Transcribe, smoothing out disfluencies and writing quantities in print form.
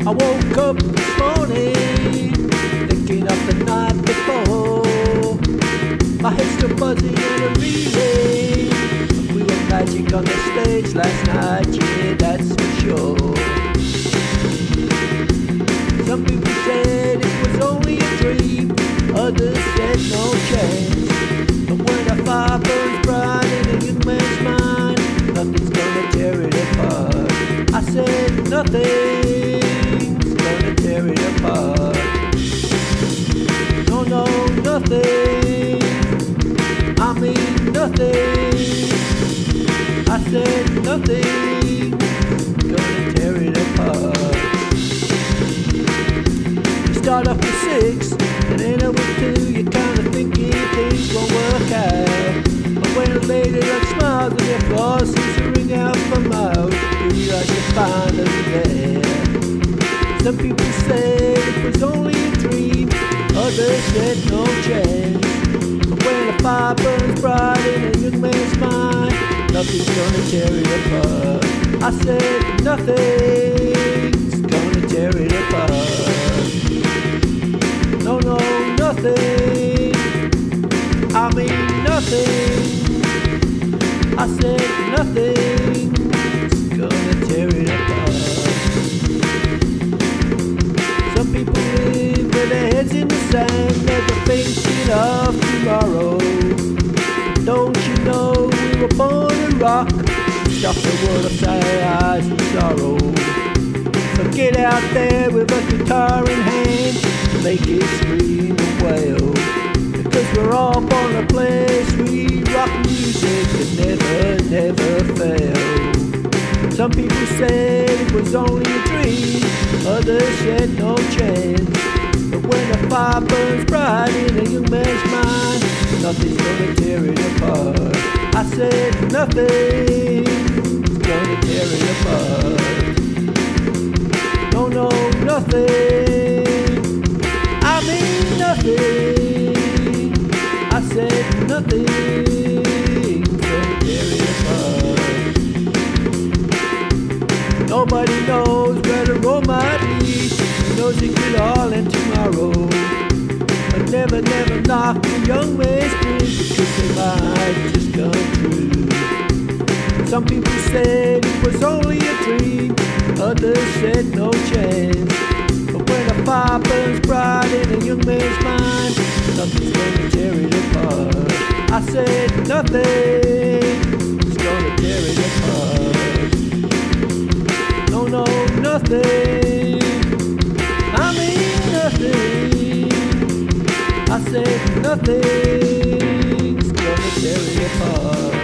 I woke up this morning thinking of the night before. My head's still buzzing and reeling. We were magic on the stage last night, yeah, that's for sure. Some people said it was only a dream, others said no chance. But when a fire burns bright in a young man's mind, nothing's gonna tear it apart. I said nothing's gonna tear it apart. No, no, nothing. I mean nothing. I said nothing gonna tear it apart. You start off with 6 and end up with 2. You're kinda thinking things won't work out. But when a lady like smiles and your applause seems to ring out from out, you realize you're finally there. Some people said it was only a dream, others said no chance. But when a fire burns bright in a young man's mind, nothing's gonna tear it apart. I said nothing's gonna tear it apart. No, no, nothing. I mean nothing. I said nothing's gonna tear it apart. Some people live with their heads in the sand, never thinking of tomorrow. Don't you know we were born to rock? Stop the world of sadness and sorrow. So get out there with a guitar in hand, make it scream and wail. Because we're all born to play sweet rock music that never, never fails. Some people said it was only a dream, others said no chance. But when a fire burns bright in a young man's mind, nothing's gonna tear it apart. I said nothing's gonna tear it apart. No, no, nothing. I mean nothing. I said nothing's gonna tear it apart. Nobody knows where the road might lead. Knows it could all end tomorrow. But never, never knock a young man's dreams, because they might just come true. Some people said it was only a dream, others said no chance. But when a fire burns bright in a young man's mind, nothing's gonna tear it apart. I said nothing's gonna tear it apart. No, no, nothing. I mean nothing. I said nothing's gonna tear it apart.